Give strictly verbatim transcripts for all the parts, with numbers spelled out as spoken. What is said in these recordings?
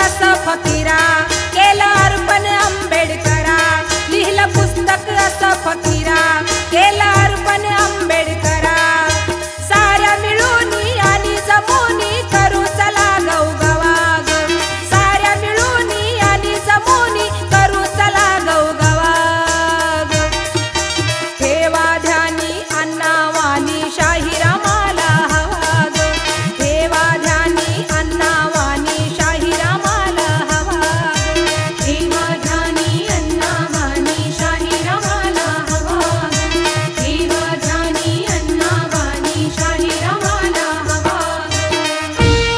असं फकीरा, केलं अर्पण आंबेडकरा. लिहिलं पुस्तक असं फकीरा, केलं अर्पण आंबेडकरा. साऱ्या मिळूनी आणि जमुनी करू चला गवगवाग. साऱ्या मिळूनी आणि जमुनी करू चला गवगवाग. ठेवा ध्यानी अण्णा वाणी शाही रामाला हवा ग. ठेवा ध्यानी अण्णा वाणी शाही रामाला हवा ग. ठेवा ध्यानी अण्णा वाणी शाही रामाला हवा ग. ठेवा ध्यानी अण्णा वाणी शाही रामाला हवा ग.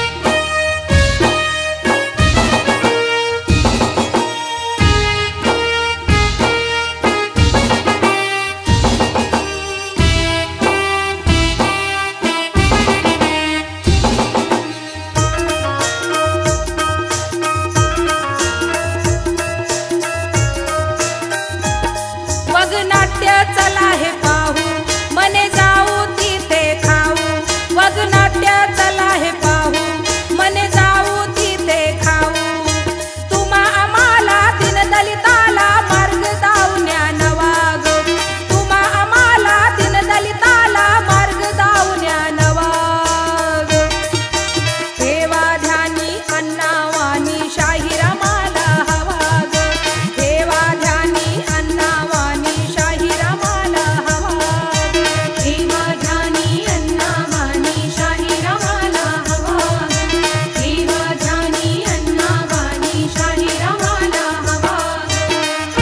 मग नाट्य चला हे पाहू, मने जाऊ तिथे खाऊ. मग नाट्य चला हे पाहू, मने जाऊ तिथे खाऊ. तुम्हा आम्हाला दीनदलिताला मार्ग दावण्या नवा ग. तुम्हा आम्हाला दीनदलिताला मार्ग दावण्या नवा ग. ठेवा ध्यानी अण्णा वाणी शाही रामाला हवा ग. ठेवा ध्यानी अण्णा वाणी शाही रामाला हवा ग. ठेवा ध्यानी अण्णा वाणी शाही रामाला हवा ग. ठेवा ध्यानी अण्णा वाणी शाही रामाला हवा ग.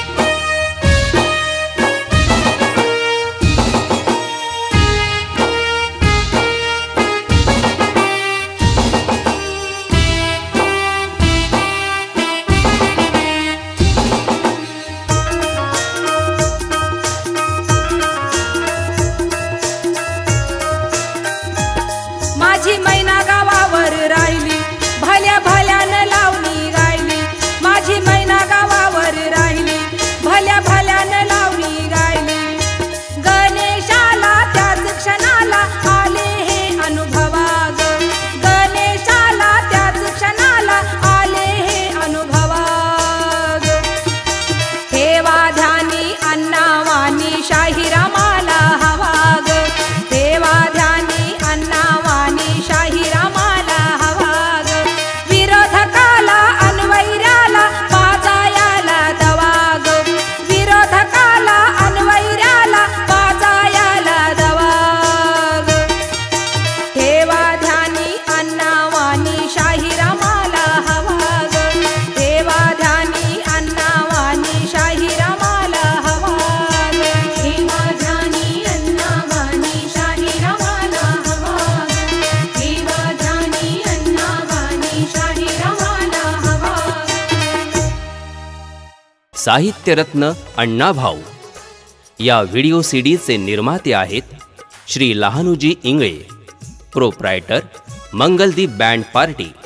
माझी मैना गावावर राहिली, भल्या भल्यानं लावणी गायली. माझी मैना गावावर राहिली, भल्या भल्यानं लावणी गायली. गणेशाला त्याच क्षणाला आले हे अनुभवा ग. गणेशाला त्याच क्षणाला आले हे अनुभवा ग. ठेवा ध्यानी अण्णा वाणी शाही रामाला हवा ग. ठेवा ध्यानी अण्णा वाणी शाही रामाला हवा ग. विरोधकाला अनवैर्याला पाजायाला दवा ग. विरोधकाला अनवैर्याला पाजायाला दवा ग. ठेवा ध्यानी अण्णा वाणी शाही रामाला हवा ग. ठेवा ध्यानी अण्णा वाणी शाही रामाला हवा ग. ठेवा ध्यानी अण्णा वाणी शाही रामाला हवा ग. ठेवा ध्यानी अण्णा वाणी शाही रामाला हवा ग. साहित्यरत्न अण्णाभाऊ या व्हिडिओ सीडीचे निर्माते आहेत Shri Lahanuji Ingale, proprietor Mangaldeep band party.